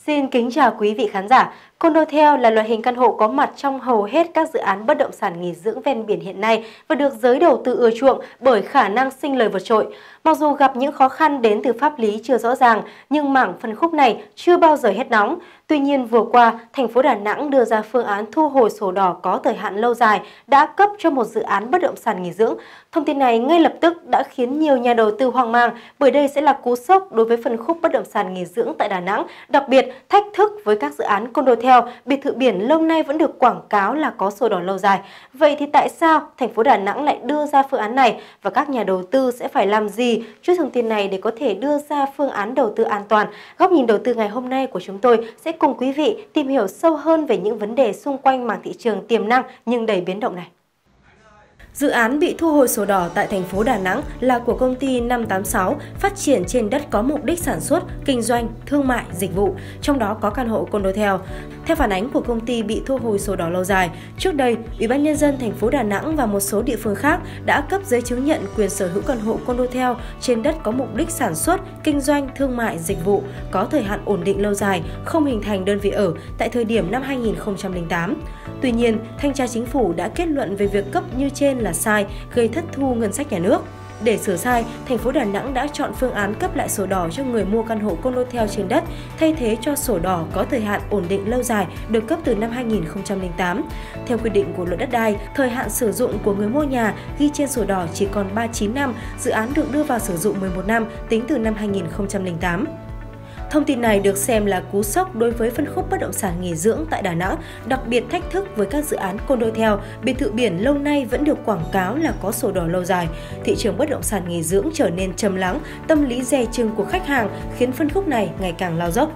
Xin kính chào quý vị khán giả. Condotel là loại hình căn hộ có mặt trong hầu hết các dự án bất động sản nghỉ dưỡng ven biển hiện nay và được giới đầu tư ưa chuộng bởi khả năng sinh lời vượt trội. Mặc dù gặp những khó khăn đến từ pháp lý chưa rõ ràng, nhưng mảng phân khúc này chưa bao giờ hết nóng. Tuy nhiên, vừa qua, thành phố Đà Nẵng đưa ra phương án thu hồi sổ đỏ có thời hạn lâu dài đã cấp cho một dự án bất động sản nghỉ dưỡng. Thông tin này ngay lập tức đã khiến nhiều nhà đầu tư hoang mang bởi đây sẽ là cú sốc đối với phân khúc bất động sản nghỉ dưỡng tại Đà Nẵng, đặc biệt thách thức với các dự án Condotel, biệt thự biển lâu nay vẫn được quảng cáo là có sổ đỏ lâu dài. Vậy thì tại sao thành phố Đà Nẵng lại đưa ra phương án này và các nhà đầu tư sẽ phải làm gì trước thông tin này để có thể đưa ra phương án đầu tư an toàn? Góc nhìn đầu tư ngày hôm nay của chúng tôi sẽ cùng quý vị tìm hiểu sâu hơn về những vấn đề xung quanh mảng thị trường tiềm năng nhưng đầy biến động này. Dự án bị thu hồi sổ đỏ tại thành phố Đà Nẵng là của công ty 586 phát triển trên đất có mục đích sản xuất, kinh doanh, thương mại, dịch vụ, trong đó có căn hộ Condotel. Theo phản ánh của công ty bị thu hồi sổ đỏ lâu dài, trước đây, Ủy ban Nhân dân thành phố Đà Nẵng và một số địa phương khác đã cấp giấy chứng nhận quyền sở hữu căn hộ Condotel trên đất có mục đích sản xuất, kinh doanh, thương mại, dịch vụ, có thời hạn ổn định lâu dài, không hình thành đơn vị ở tại thời điểm năm 2008. Tuy nhiên, Thanh tra Chính phủ đã kết luận về việc cấp như trên là sai, gây thất thu ngân sách nhà nước. Để sửa sai, thành phố Đà Nẵng đã chọn phương án cấp lại sổ đỏ cho người mua căn hộ Condotel trên đất, thay thế cho sổ đỏ có thời hạn ổn định lâu dài được cấp từ năm 2008. Theo quy định của Luật Đất đai, thời hạn sử dụng của người mua nhà ghi trên sổ đỏ chỉ còn 39 năm, dự án được đưa vào sử dụng 11 năm tính từ năm 2008. Thông tin này được xem là cú sốc đối với phân khúc bất động sản nghỉ dưỡng tại Đà Nẵng, đặc biệt thách thức với các dự án Condotel, biệt thự biển lâu nay vẫn được quảng cáo là có sổ đỏ lâu dài. Thị trường bất động sản nghỉ dưỡng trở nên trầm lắng, tâm lý dè chừng của khách hàng khiến phân khúc này ngày càng lao dốc.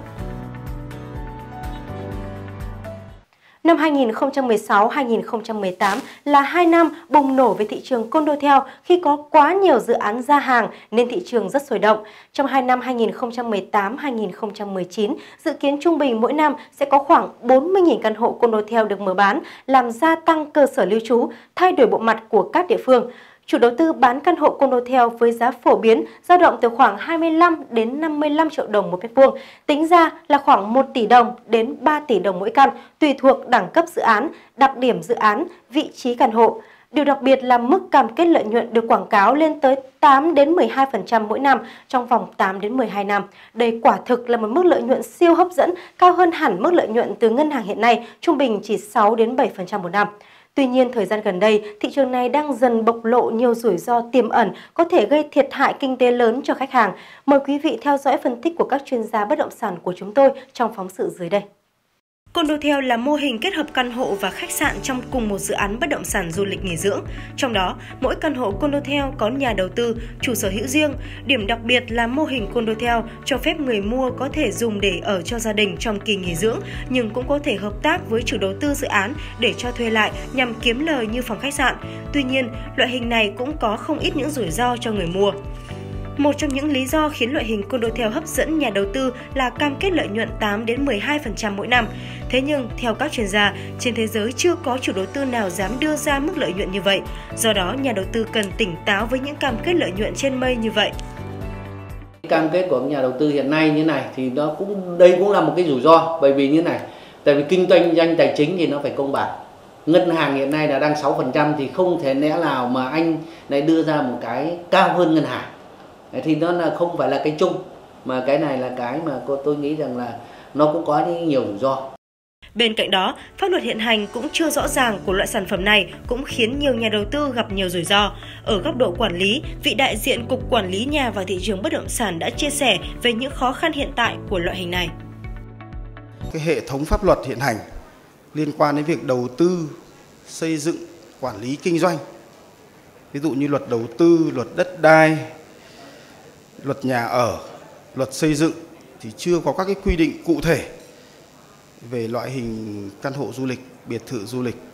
Năm 2016-2018 là 2 năm bùng nổ về thị trường Condotel khi có quá nhiều dự án ra hàng nên thị trường rất sôi động. Trong 2 năm 2018-2019, dự kiến trung bình mỗi năm sẽ có khoảng 40.000 căn hộ Condotel được mở bán, làm gia tăng cơ sở lưu trú, thay đổi bộ mặt của các địa phương. Chủ đầu tư bán căn hộ Condotel với giá phổ biến dao động từ khoảng 25 đến 55 triệu đồng một mét vuông, tính ra là khoảng 1 tỷ đồng đến 3 tỷ đồng mỗi căn, tùy thuộc đẳng cấp dự án, đặc điểm dự án, vị trí căn hộ. Điều đặc biệt là mức cam kết lợi nhuận được quảng cáo lên tới 8 đến 12% mỗi năm trong vòng 8 đến 12 năm. Đây quả thực là một mức lợi nhuận siêu hấp dẫn, cao hơn hẳn mức lợi nhuận từ ngân hàng hiện nay, trung bình chỉ 6 đến 7% một năm. Tuy nhiên, thời gian gần đây, thị trường này đang dần bộc lộ nhiều rủi ro tiềm ẩn có thể gây thiệt hại kinh tế lớn cho khách hàng. Mời quý vị theo dõi phân tích của các chuyên gia bất động sản của chúng tôi trong phóng sự dưới đây. Condotel là mô hình kết hợp căn hộ và khách sạn trong cùng một dự án bất động sản du lịch nghỉ dưỡng. Trong đó, mỗi căn hộ Condotel có nhà đầu tư, chủ sở hữu riêng. Điểm đặc biệt là mô hình Condotel cho phép người mua có thể dùng để ở cho gia đình trong kỳ nghỉ dưỡng, nhưng cũng có thể hợp tác với chủ đầu tư dự án để cho thuê lại nhằm kiếm lời như phòng khách sạn. Tuy nhiên, loại hình này cũng có không ít những rủi ro cho người mua. Một trong những lý do khiến loại hình Condotel hấp dẫn nhà đầu tư là cam kết lợi nhuận 8 đến 12% mỗi năm. Thế nhưng, theo các chuyên gia, trên thế giới chưa có chủ đầu tư nào dám đưa ra mức lợi nhuận như vậy. Do đó, nhà đầu tư cần tỉnh táo với những cam kết lợi nhuận trên mây như vậy. Cam kết của nhà đầu tư hiện nay như này thì đây cũng là một cái rủi ro, bởi vì như này, tại vì kinh doanh tài chính thì nó phải công bằng. Ngân hàng hiện nay là đang 6% thì không thể lẽ nào mà anh lại đưa ra một cái cao hơn ngân hàng. Thì nó là không phải là cái chung, mà cái này là cái mà tôi nghĩ rằng là nó cũng có nhiều rủi ro. Bên cạnh đó, pháp luật hiện hành cũng chưa rõ ràng của loại sản phẩm này cũng khiến nhiều nhà đầu tư gặp nhiều rủi ro. Ở góc độ quản lý, vị đại diện Cục Quản lý Nhà và Thị trường Bất động sản đã chia sẻ về những khó khăn hiện tại của loại hình này. Cái hệ thống pháp luật hiện hành liên quan đến việc đầu tư, xây dựng, quản lý kinh doanh, ví dụ như luật đầu tư, luật đất đai, luật nhà ở, luật xây dựng thì chưa có các cái quy định cụ thể về loại hình căn hộ du lịch, biệt thự du lịch.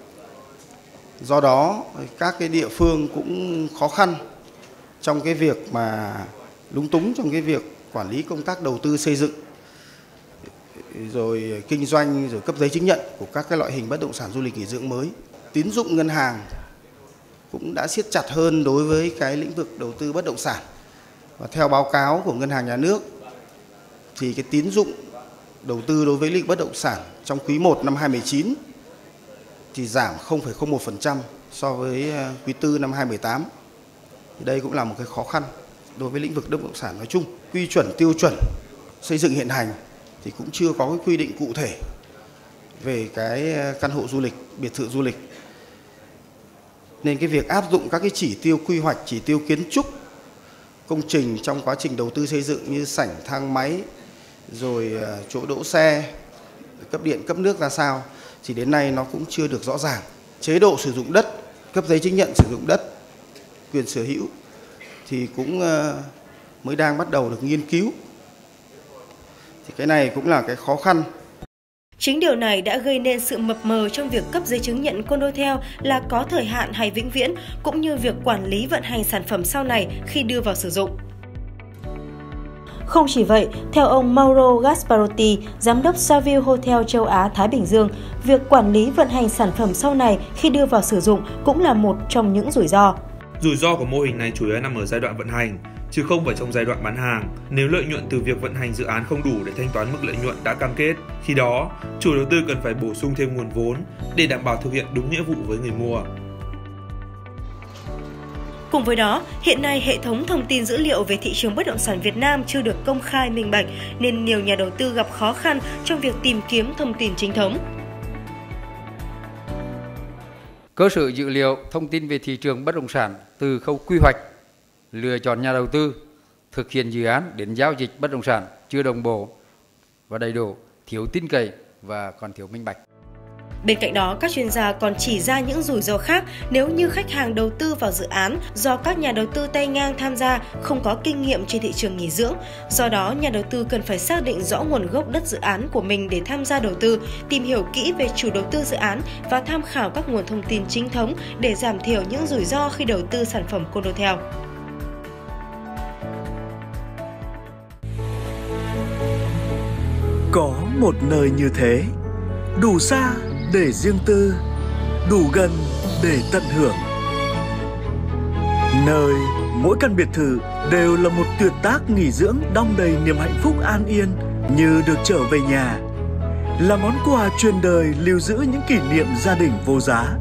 Do đó, các cái địa phương cũng khó khăn trong cái việc mà lúng túng trong cái việc quản lý công tác đầu tư xây dựng, rồi kinh doanh, rồi cấp giấy chứng nhận của các cái loại hình bất động sản du lịch nghỉ dưỡng mới. Tín dụng ngân hàng cũng đã siết chặt hơn đối với cái lĩnh vực đầu tư bất động sản. Và theo báo cáo của Ngân hàng Nhà nước thì cái tín dụng đầu tư đối với lĩnh vực bất động sản trong quý 1 năm 2019 thì giảm 0,01% so với quý 4 năm 2018. Thì đây cũng là một cái khó khăn đối với lĩnh vực bất động sản nói chung. Quy chuẩn tiêu chuẩn xây dựng hiện hành thì cũng chưa có cái quy định cụ thể về cái căn hộ du lịch, biệt thự du lịch. Nên cái việc áp dụng các cái chỉ tiêu quy hoạch, chỉ tiêu kiến trúc công trình trong quá trình đầu tư xây dựng như sảnh, thang máy, rồi chỗ đỗ xe, cấp điện, cấp nước ra sao thì đến nay nó cũng chưa được rõ ràng. Chế độ sử dụng đất, cấp giấy chứng nhận sử dụng đất, quyền sở hữu thì cũng mới đang bắt đầu được nghiên cứu. Thì cái này cũng là cái khó khăn. Chính điều này đã gây nên sự mập mờ trong việc cấp giấy chứng nhận condotel là có thời hạn hay vĩnh viễn, cũng như việc quản lý vận hành sản phẩm sau này khi đưa vào sử dụng. Không chỉ vậy, theo ông Mauro Gasparotti, Giám đốc Saville Hotel châu Á-Thái Bình Dương, việc quản lý vận hành sản phẩm sau này khi đưa vào sử dụng cũng là một trong những rủi ro. Rủi ro của mô hình này chủ yếu nằm ở giai đoạn vận hành, chứ không phải trong giai đoạn bán hàng. Nếu lợi nhuận từ việc vận hành dự án không đủ để thanh toán mức lợi nhuận đã cam kết, khi đó, chủ đầu tư cần phải bổ sung thêm nguồn vốn để đảm bảo thực hiện đúng nghĩa vụ với người mua. Cùng với đó, hiện nay hệ thống thông tin dữ liệu về thị trường bất động sản Việt Nam chưa được công khai minh bạch, nên nhiều nhà đầu tư gặp khó khăn trong việc tìm kiếm thông tin chính thống. Cơ sở dữ liệu thông tin về thị trường bất động sản từ khâu quy hoạch, lựa chọn nhà đầu tư, thực hiện dự án đến giao dịch bất động sản chưa đồng bộ và đầy đủ, thiếu tin cậy và còn thiếu minh bạch. Bên cạnh đó, các chuyên gia còn chỉ ra những rủi ro khác nếu như khách hàng đầu tư vào dự án do các nhà đầu tư tay ngang tham gia không có kinh nghiệm trên thị trường nghỉ dưỡng. Do đó, nhà đầu tư cần phải xác định rõ nguồn gốc đất dự án của mình để tham gia đầu tư, tìm hiểu kỹ về chủ đầu tư dự án và tham khảo các nguồn thông tin chính thống để giảm thiểu những rủi ro khi đầu tư sản phẩm condotel. Có một nơi như thế, đủ xa để riêng tư, đủ gần để tận hưởng. Nơi mỗi căn biệt thự đều là một tuyệt tác nghỉ dưỡng đong đầy niềm hạnh phúc an yên như được trở về nhà, là món quà truyền đời lưu giữ những kỷ niệm gia đình vô giá.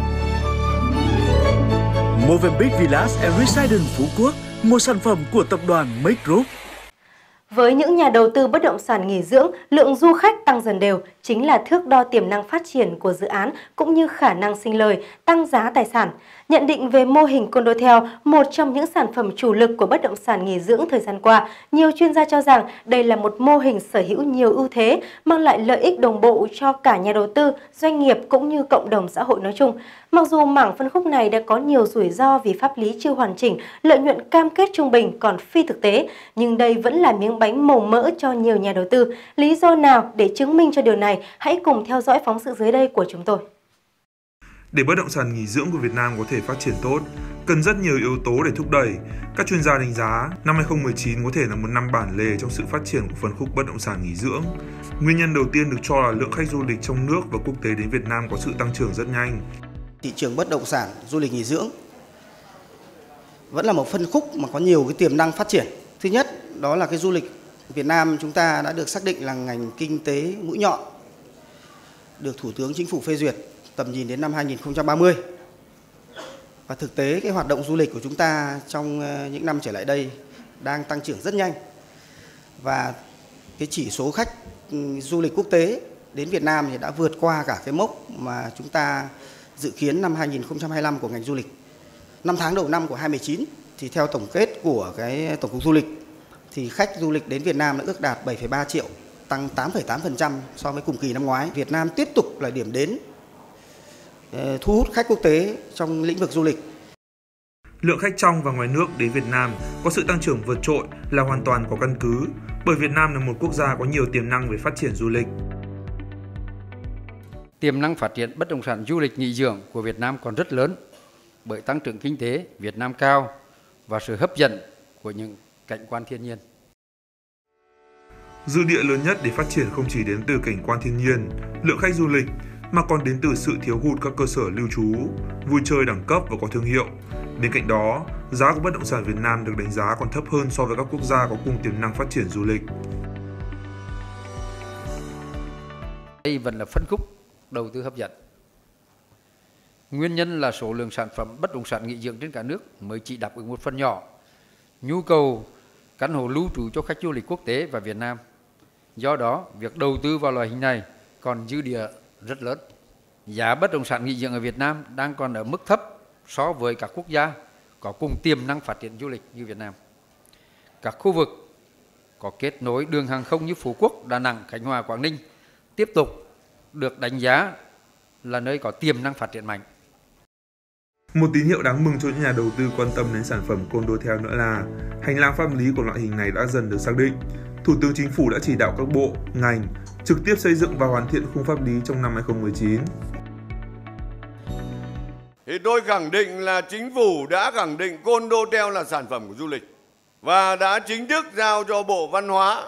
Movenpick Villas & Residence Phú Quốc, một sản phẩm của tập đoàn Make Group. Với những nhà đầu tư bất động sản nghỉ dưỡng, lượng du khách tăng dần đều chính là thước đo tiềm năng phát triển của dự án cũng như khả năng sinh lời, tăng giá tài sản. Nhận định về mô hình condotel, một trong những sản phẩm chủ lực của bất động sản nghỉ dưỡng thời gian qua, nhiều chuyên gia cho rằng đây là một mô hình sở hữu nhiều ưu thế, mang lại lợi ích đồng bộ cho cả nhà đầu tư, doanh nghiệp cũng như cộng đồng xã hội nói chung. Mặc dù mảng phân khúc này đã có nhiều rủi ro vì pháp lý chưa hoàn chỉnh, lợi nhuận cam kết trung bình còn phi thực tế, nhưng đây vẫn là miếng bánh màu mỡ cho nhiều nhà đầu tư. Lý do nào để chứng minh cho điều này? Hãy cùng theo dõi phóng sự dưới đây của chúng tôi. Để bất động sản nghỉ dưỡng của Việt Nam có thể phát triển tốt, cần rất nhiều yếu tố để thúc đẩy. Các chuyên gia đánh giá, năm 2019 có thể là một năm bản lề trong sự phát triển của phân khúc bất động sản nghỉ dưỡng. Nguyên nhân đầu tiên được cho là lượng khách du lịch trong nước và quốc tế đến Việt Nam có sự tăng trưởng rất nhanh. Thị trường bất động sản du lịch nghỉ dưỡng vẫn là một phân khúc mà có nhiều cái tiềm năng phát triển. Thứ nhất, đó là cái du lịch Việt Nam chúng ta đã được xác định là ngành kinh tế mũi nhọn, được Thủ tướng Chính phủ phê duyệt tầm nhìn đến năm 2030. Và thực tế cái hoạt động du lịch của chúng ta trong những năm trở lại đây đang tăng trưởng rất nhanh. Và cái chỉ số khách du lịch quốc tế đến Việt Nam thì đã vượt qua cả cái mốc mà chúng ta dự kiến năm 2025 của ngành du lịch. 5 tháng đầu năm của 2019 thì theo tổng kết của cái Tổng cục Du lịch thì khách du lịch đến Việt Nam đã ước đạt 7,3 triệu, tăng 8,8% so với cùng kỳ năm ngoái. Việt Nam tiếp tục là điểm đến thu hút khách quốc tế trong lĩnh vực du lịch. Lượng khách trong và ngoài nước đến Việt Nam có sự tăng trưởng vượt trội là hoàn toàn có căn cứ, bởi Việt Nam là một quốc gia có nhiều tiềm năng về phát triển du lịch. Tiềm năng phát triển bất động sản du lịch nghỉ dưỡng của Việt Nam còn rất lớn, bởi tăng trưởng kinh tế Việt Nam cao và sự hấp dẫn của những cảnh quan thiên nhiên. Dư địa lớn nhất để phát triển không chỉ đến từ cảnh quan thiên nhiên, lượng khách du lịch, mà còn đến từ sự thiếu hụt các cơ sở lưu trú, vui chơi đẳng cấp và có thương hiệu. Bên cạnh đó, giá của bất động sản Việt Nam được đánh giá còn thấp hơn so với các quốc gia có cùng tiềm năng phát triển du lịch. Đây vẫn là phân khúc đầu tư hấp dẫn. Nguyên nhân là số lượng sản phẩm bất động sản nghỉ dưỡng trên cả nước mới chỉ đáp ứng một phần nhỏ nhu cầu căn hộ lưu trú cho khách du lịch quốc tế và Việt Nam. Do đó, việc đầu tư vào loại hình này còn dư địa rất lớn. Giá bất động sản nghỉ dưỡng ở Việt Nam đang còn ở mức thấp so với các quốc gia có cùng tiềm năng phát triển du lịch như Việt Nam. Các khu vực có kết nối đường hàng không như Phú Quốc, Đà Nẵng, Khánh Hòa, Quảng Ninh tiếp tục được đánh giá là nơi có tiềm năng phát triển mạnh. Một tín hiệu đáng mừng cho những nhà đầu tư quan tâm đến sản phẩm Condotel nữa là hành lang pháp lý của loại hình này đã dần được xác định. Thủ tướng Chính phủ đã chỉ đạo các bộ, ngành trực tiếp xây dựng và hoàn thiện khung pháp lý trong năm 2019. Thì tôi khẳng định là Chính phủ đã khẳng định Condotel là sản phẩm của du lịch và đã chính thức giao cho Bộ Văn hóa,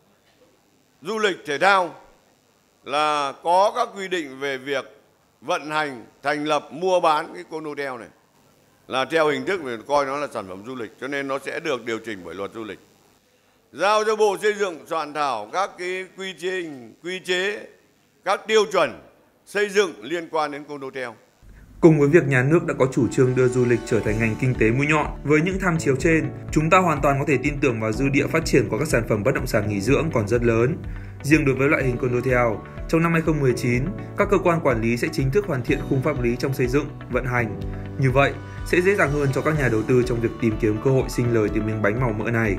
Du lịch, Thể thao là có các quy định về việc vận hành, thành lập, mua bán cái Condotel này là theo hình thức để coi nó là sản phẩm du lịch, cho nên nó sẽ được điều chỉnh bởi luật du lịch. Giao cho Bộ Xây dựng soạn thảo các cái quy chế, các tiêu chuẩn xây dựng liên quan đến Condotel. Cùng với việc nhà nước đã có chủ trương đưa du lịch trở thành ngành kinh tế mũi nhọn, với những tham chiếu trên, chúng ta hoàn toàn có thể tin tưởng vào dư địa phát triển của các sản phẩm bất động sản nghỉ dưỡng còn rất lớn. Riêng đối với loại hình Condotel, trong năm 2019, các cơ quan quản lý sẽ chính thức hoàn thiện khung pháp lý trong xây dựng, vận hành. Như vậy, sẽ dễ dàng hơn cho các nhà đầu tư trong việc tìm kiếm cơ hội sinh lời từ miếng bánh màu mỡ này.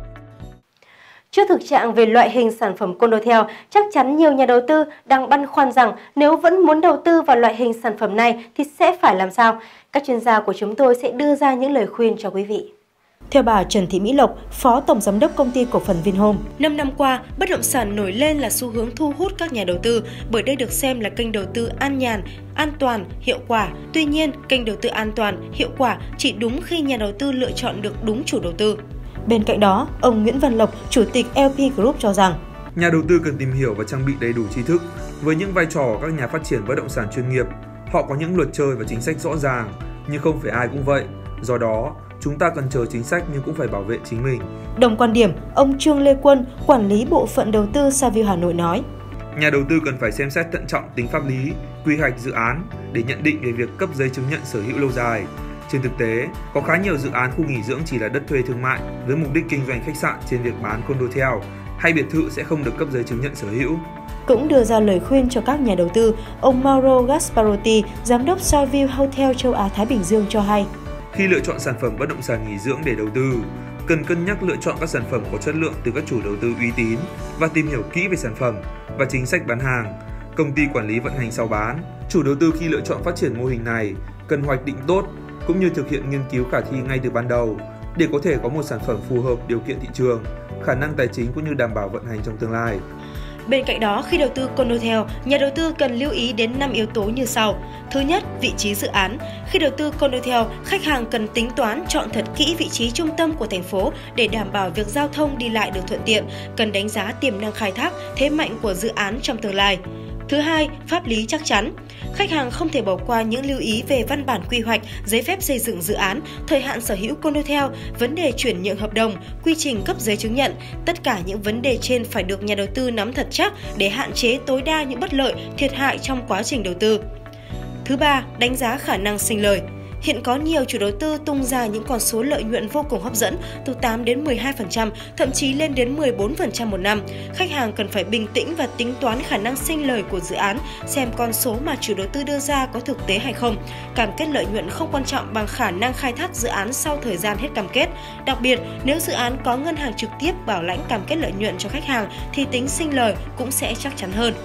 Trước thực trạng về loại hình sản phẩm Condotel, chắc chắn nhiều nhà đầu tư đang băn khoăn rằng nếu vẫn muốn đầu tư vào loại hình sản phẩm này thì sẽ phải làm sao? Các chuyên gia của chúng tôi sẽ đưa ra những lời khuyên cho quý vị. Theo bà Trần Thị Mỹ Lộc, Phó Tổng Giám đốc Công ty Cổ phần Vinhome, 5 năm qua, bất động sản nổi lên là xu hướng thu hút các nhà đầu tư bởi đây được xem là kênh đầu tư an nhàn, an toàn, hiệu quả. Tuy nhiên, kênh đầu tư an toàn, hiệu quả chỉ đúng khi nhà đầu tư lựa chọn được đúng chủ đầu tư. Bên cạnh đó, ông Nguyễn Văn Lộc, Chủ tịch LP Group cho rằng nhà đầu tư cần tìm hiểu và trang bị đầy đủ tri thức với những vai trò của các nhà phát triển bất động sản chuyên nghiệp. Họ có những luật chơi và chính sách rõ ràng, nhưng không phải ai cũng vậy. Do đó, chúng ta cần chờ chính sách nhưng cũng phải bảo vệ chính mình. Đồng quan điểm, ông Trương Lê Quân, quản lý bộ phận đầu tư Saville Hà Nội nói: nhà đầu tư cần phải xem xét thận trọng tính pháp lý, quy hoạch dự án để nhận định về việc cấp giấy chứng nhận sở hữu lâu dài. Trên thực tế, có khá nhiều dự án khu nghỉ dưỡng chỉ là đất thuê thương mại với mục đích kinh doanh khách sạn, trên việc bán Condotel hay biệt thự sẽ không được cấp giấy chứng nhận sở hữu. Cũng đưa ra lời khuyên cho các nhà đầu tư, ông Mauro Gasparotti, giám đốc Saville Hotel châu Á Thái Bình Dương cho hay: khi lựa chọn sản phẩm bất động sản nghỉ dưỡng để đầu tư, cần cân nhắc lựa chọn các sản phẩm có chất lượng từ các chủ đầu tư uy tín và tìm hiểu kỹ về sản phẩm và chính sách bán hàng, công ty quản lý vận hành sau bán. Chủ đầu tư khi lựa chọn phát triển mô hình này cần hoạch định tốt cũng như thực hiện nghiên cứu khả thi ngay từ ban đầu để có thể có một sản phẩm phù hợp điều kiện thị trường, khả năng tài chính cũng như đảm bảo vận hành trong tương lai. Bên cạnh đó, khi đầu tư Condotel, nhà đầu tư cần lưu ý đến 5 yếu tố như sau. Thứ nhất, vị trí dự án. Khi đầu tư Condotel, khách hàng cần tính toán chọn thật kỹ vị trí trung tâm của thành phố để đảm bảo việc giao thông đi lại được thuận tiện, cần đánh giá tiềm năng khai thác, thế mạnh của dự án trong tương lai. Thứ hai, pháp lý chắc chắn. Khách hàng không thể bỏ qua những lưu ý về văn bản quy hoạch, giấy phép xây dựng dự án, thời hạn sở hữu Condotel, vấn đề chuyển nhượng hợp đồng, quy trình cấp giấy chứng nhận. Tất cả những vấn đề trên phải được nhà đầu tư nắm thật chắc để hạn chế tối đa những bất lợi, thiệt hại trong quá trình đầu tư. Thứ ba, đánh giá khả năng sinh lời. Hiện có nhiều chủ đầu tư tung ra những con số lợi nhuận vô cùng hấp dẫn, từ 8 đến 12%, thậm chí lên đến 14% một năm. Khách hàng cần phải bình tĩnh và tính toán khả năng sinh lời của dự án, xem con số mà chủ đầu tư đưa ra có thực tế hay không. Cam kết lợi nhuận không quan trọng bằng khả năng khai thác dự án sau thời gian hết cam kết. Đặc biệt, nếu dự án có ngân hàng trực tiếp bảo lãnh cam kết lợi nhuận cho khách hàng thì tính sinh lời cũng sẽ chắc chắn hơn.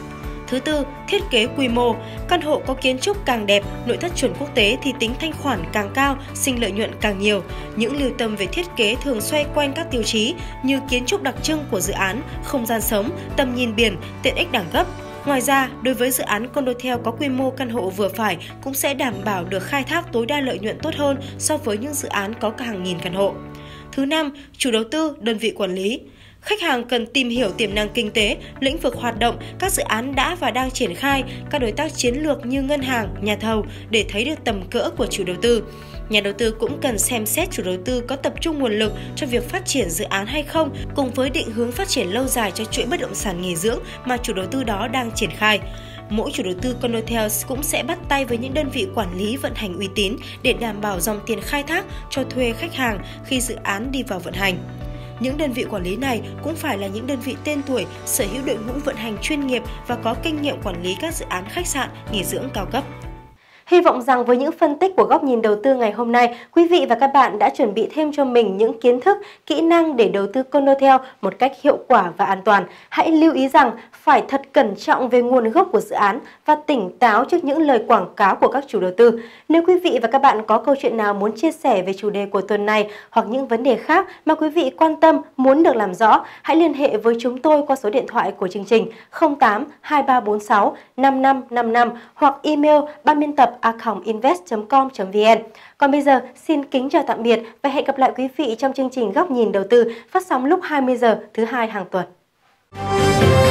Thứ tư, thiết kế quy mô. Căn hộ có kiến trúc càng đẹp, nội thất chuẩn quốc tế thì tính thanh khoản càng cao, sinh lợi nhuận càng nhiều. Những lưu tâm về thiết kế thường xoay quanh các tiêu chí như kiến trúc đặc trưng của dự án, không gian sống, tầm nhìn biển, tiện ích đẳng cấp. Ngoài ra, đối với dự án Condotel có quy mô căn hộ vừa phải cũng sẽ đảm bảo được khai thác tối đa lợi nhuận tốt hơn so với những dự án có cả hàng nghìn căn hộ. Thứ năm, chủ đầu tư, đơn vị quản lý. Khách hàng cần tìm hiểu tiềm năng kinh tế, lĩnh vực hoạt động, các dự án đã và đang triển khai, các đối tác chiến lược như ngân hàng, nhà thầu để thấy được tầm cỡ của chủ đầu tư. Nhà đầu tư cũng cần xem xét chủ đầu tư có tập trung nguồn lực cho việc phát triển dự án hay không, cùng với định hướng phát triển lâu dài cho chuỗi bất động sản nghỉ dưỡng mà chủ đầu tư đó đang triển khai. Mỗi chủ đầu tư Condotel cũng sẽ bắt tay với những đơn vị quản lý vận hành uy tín để đảm bảo dòng tiền khai thác cho thuê khách hàng khi dự án đi vào vận hành. Những đơn vị quản lý này cũng phải là những đơn vị tên tuổi, sở hữu đội ngũ vận hành chuyên nghiệp và có kinh nghiệm quản lý các dự án khách sạn, nghỉ dưỡng cao cấp. Hy vọng rằng với những phân tích của Góc nhìn đầu tư ngày hôm nay, quý vị và các bạn đã chuẩn bị thêm cho mình những kiến thức, kỹ năng để đầu tư Condotel một cách hiệu quả và an toàn. Hãy lưu ý rằng phải thật cẩn trọng về nguồn gốc của dự án và tỉnh táo trước những lời quảng cáo của các chủ đầu tư. Nếu quý vị và các bạn có câu chuyện nào muốn chia sẻ về chủ đề của tuần này hoặc những vấn đề khác mà quý vị quan tâm muốn được làm rõ, hãy liên hệ với chúng tôi qua số điện thoại của chương trình 08 2346 5555 hoặc email banbiên tập@invest.com.vn. Còn bây giờ, xin kính chào tạm biệt và hẹn gặp lại quý vị trong chương trình Góc nhìn đầu tư phát sóng lúc 20 giờ thứ Hai hàng tuần.